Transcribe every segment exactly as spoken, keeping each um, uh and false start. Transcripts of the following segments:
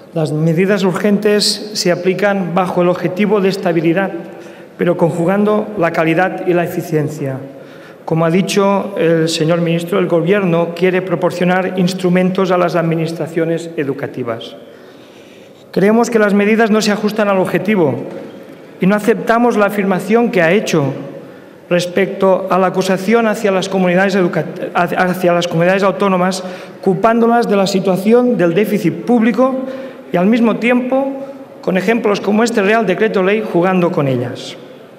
Las medidas urgentes se aplican bajo el objetivo de estabilidad, pero conjugando la calidad y la eficiencia. Como ha dicho el señor ministro, el Gobierno quiere proporcionar instrumentos a las administraciones educativas. Creemos que las medidas no se ajustan al objetivo y no aceptamos la afirmación que ha hecho respecto a la acusación hacia las comunidades, hacia las comunidades autónomas, culpándolas de la situación del déficit público y, al mismo tiempo, con ejemplos como este Real Decreto Ley, jugando con ellas.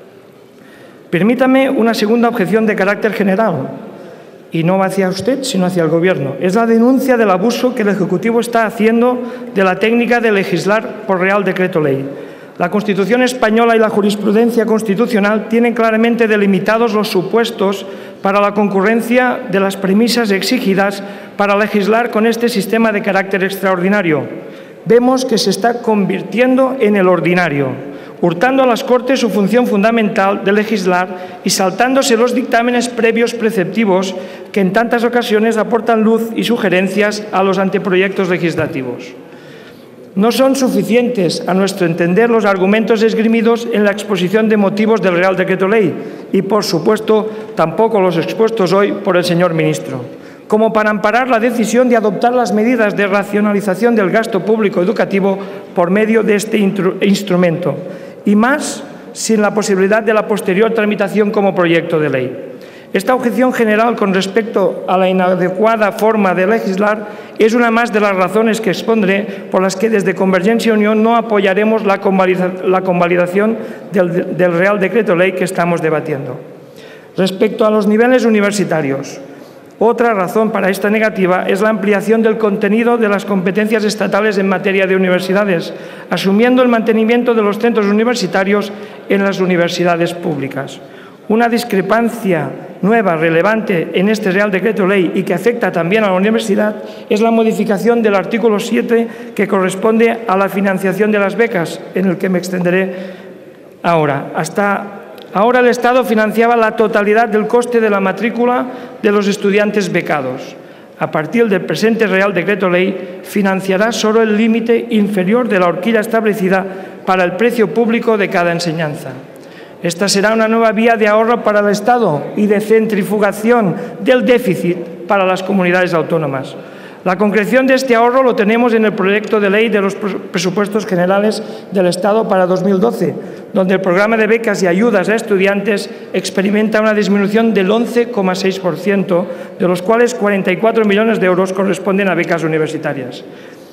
Permítame una segunda objeción de carácter general, y no hacia usted, sino hacia el Gobierno. Es la denuncia del abuso que el Ejecutivo está haciendo de la técnica de legislar por Real Decreto Ley. La Constitución española y la jurisprudencia constitucional tienen claramente delimitados los supuestos para la concurrencia de las premisas exigidas para legislar con este sistema de carácter extraordinario. Vemos que se está convirtiendo en el ordinario, hurtando a las Cortes su función fundamental de legislar y saltándose los dictámenes previos preceptivos que en tantas ocasiones aportan luz y sugerencias a los anteproyectos legislativos. No son suficientes, a nuestro entender, los argumentos esgrimidos en la exposición de motivos del Real Decreto Ley y, por supuesto, tampoco los expuestos hoy por el señor ministro, como para amparar la decisión de adoptar las medidas de racionalización del gasto público educativo por medio de este instrumento, y más sin la posibilidad de la posterior tramitación como proyecto de ley. Esta objeción general con respecto a la inadecuada forma de legislar es una más de las razones que expondré por las que desde Convergencia y Unión no apoyaremos la convalidación del, del Real Decreto Ley que estamos debatiendo. Respecto a los niveles universitarios, otra razón para esta negativa es la ampliación del contenido de las competencias estatales en materia de universidades, asumiendo el mantenimiento de los centros universitarios en las universidades públicas. Una discrepancia nueva, relevante en este Real Decreto Ley y que afecta también a la universidad es la modificación del artículo siete que corresponde a la financiación de las becas, en el que me extenderé ahora. Hasta ahora el Estado financiaba la totalidad del coste de la matrícula de los estudiantes becados. A partir del presente Real Decreto Ley, financiará solo el límite inferior de la horquilla establecida para el precio público de cada enseñanza. Esta será una nueva vía de ahorro para el Estado y de centrifugación del déficit para las comunidades autónomas. La concreción de este ahorro lo tenemos en el proyecto de ley de los presupuestos generales del Estado para dos mil doce, donde el programa de becas y ayudas a estudiantes experimenta una disminución del once coma seis por ciento, de los cuales cuarenta y cuatro millones de euros corresponden a becas universitarias.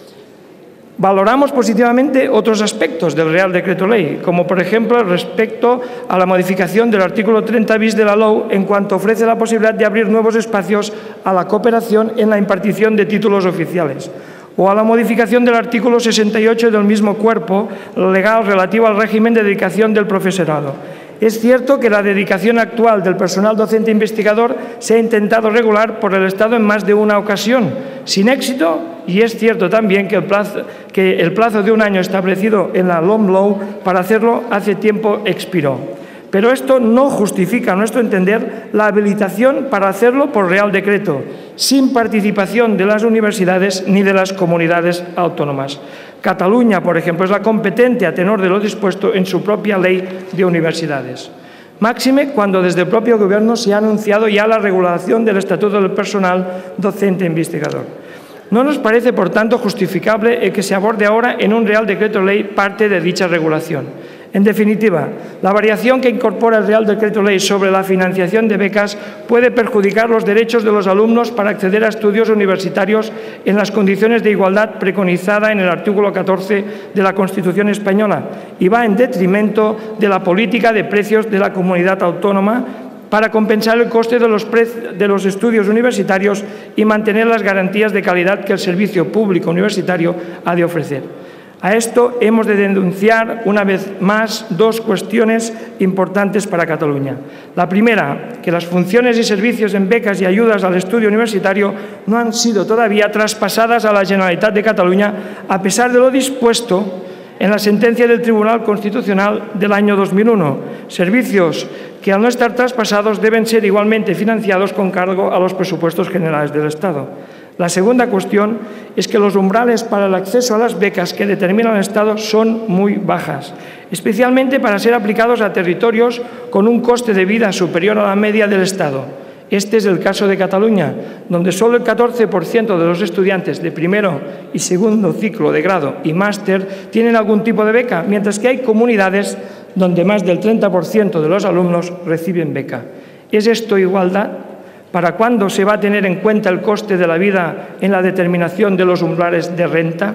Valoramos positivamente otros aspectos del Real Decreto Ley, como por ejemplo respecto a la modificación del artículo treinta bis de la L O U en cuanto ofrece la posibilidad de abrir nuevos espacios a la cooperación en la impartición de títulos oficiales, o a la modificación del artículo sesenta y ocho del mismo cuerpo legal relativo al régimen de dedicación del profesorado. Es cierto que la dedicación actual del personal docente investigador se ha intentado regular por el Estado en más de una ocasión, sin éxito, y es cierto también que el plazo, que el plazo de un año establecido en la L O M L O U para hacerlo hace tiempo expiró. Pero esto no justifica, a nuestro entender, la habilitación para hacerlo por Real Decreto, sin participación de las universidades ni de las comunidades autónomas. Cataluña, por ejemplo, es la competente a tenor de lo dispuesto en su propia ley de universidades. Máxime cuando desde el propio Gobierno se ha anunciado ya la regulación del estatuto del personal docente investigador. No nos parece, por tanto, justificable el que se aborde ahora en un Real Decreto Ley parte de dicha regulación. En definitiva, la variación que incorpora el Real Decreto Ley sobre la financiación de becas puede perjudicar los derechos de los alumnos para acceder a estudios universitarios en las condiciones de igualdad preconizada en el artículo catorce de la Constitución española y va en detrimento de la política de precios de la comunidad autónoma para compensar el coste de los, de los estudios universitarios y mantener las garantías de calidad que el servicio público universitario ha de ofrecer. A esto hemos de denunciar una vez más dos cuestiones importantes para Cataluña. La primera, que las funciones y servicios en becas y ayudas al estudio universitario no han sido todavía traspasadas a la Generalitat de Cataluña, a pesar de lo dispuesto en la sentencia del Tribunal Constitucional del año dos mil uno, servicios que al no estar traspasados deben ser igualmente financiados con cargo a los presupuestos generales del Estado. La segunda cuestión es que los umbrales para el acceso a las becas que determina el Estado son muy bajas, especialmente para ser aplicados a territorios con un coste de vida superior a la media del Estado. Este es el caso de Cataluña, donde solo el catorce por ciento de los estudiantes de primero y segundo ciclo de grado y máster tienen algún tipo de beca, mientras que hay comunidades donde más del treinta por ciento de los alumnos reciben beca. ¿Es esto igualdad? ¿Para cuándo se va a tener en cuenta el coste de la vida en la determinación de los umbrales de renta?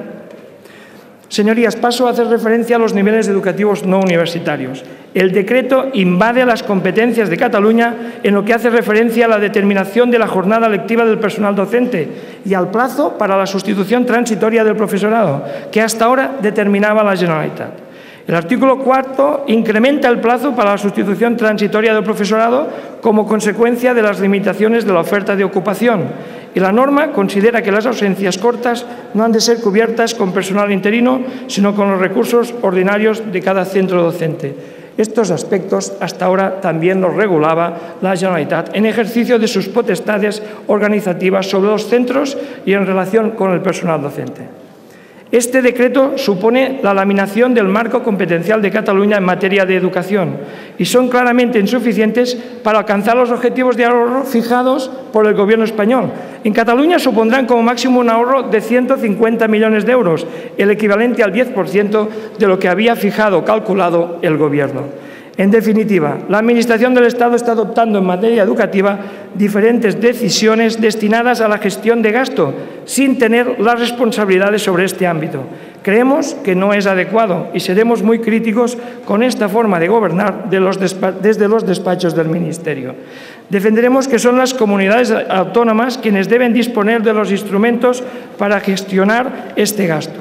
Señorías, paso a hacer referencia a los niveles educativos no universitarios. El decreto invade las competencias de Cataluña en lo que hace referencia a la determinación de la jornada lectiva del personal docente y al plazo para la sustitución transitoria del profesorado, que hasta ahora determinaba la Generalitat. El artículo cuarto incrementa el plazo para la sustitución transitoria del profesorado como consecuencia de las limitaciones de la oferta de ocupación, y la norma considera que las ausencias cortas no han de ser cubiertas con personal interino, sino con los recursos ordinarios de cada centro docente. Estos aspectos hasta ahora también los regulaba la Generalitat en ejercicio de sus potestades organizativas sobre los centros y en relación con el personal docente. Este decreto supone la laminación del marco competencial de Cataluña en materia de educación y son claramente insuficientes para alcanzar los objetivos de ahorro fijados por el Gobierno español. En Cataluña supondrán como máximo un ahorro de ciento cincuenta millones de euros, el equivalente al diez por ciento de lo que había fijado o calculado el Gobierno. En definitiva, la Administración del Estado está adoptando en materia educativa diferentes decisiones destinadas a la gestión de gasto, sin tener las responsabilidades sobre este ámbito. Creemos que no es adecuado y seremos muy críticos con esta forma de gobernar de los desde los despachos del Ministerio. Defenderemos que son las comunidades autónomas quienes deben disponer de los instrumentos para gestionar este gasto.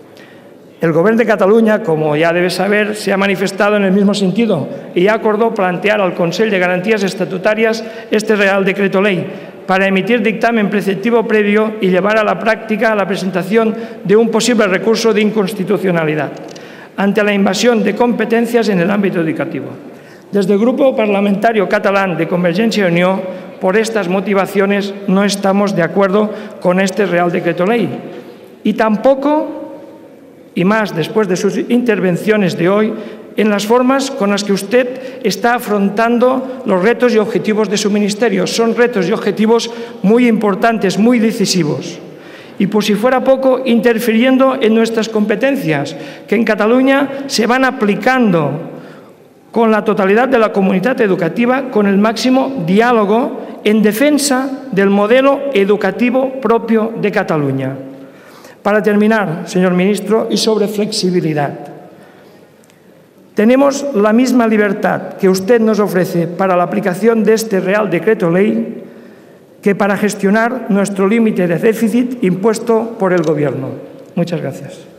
El Gobierno de Cataluña, como ya debe saber, se ha manifestado en el mismo sentido y ya acordó plantear al Consell de Garantías Estatutarias este Real Decreto Ley para emitir dictamen preceptivo previo y llevar a la práctica la presentación de un posible recurso de inconstitucionalidad ante la invasión de competencias en el ámbito educativo. Desde el Grupo Parlamentario Catalán de Convergencia y Unió, por estas motivaciones, no estamos de acuerdo con este Real Decreto Ley y tampoco, y más después de sus intervenciones de hoy, en las formas con las que usted está afrontando los retos y objetivos de su ministerio. Son retos y objetivos muy importantes, muy decisivos. Y por si fuera poco, interfiriendo en nuestras competencias, que en Cataluña se van aplicando con la totalidad de la comunidad educativa, con el máximo diálogo en defensa del modelo educativo propio de Cataluña. Para terminar, señor ministro, y sobre flexibilidad. Tenemos la misma libertad que usted nos ofrece para la aplicación de este Real Decreto Ley que para gestionar nuestro límite de déficit impuesto por el Gobierno. Muchas gracias.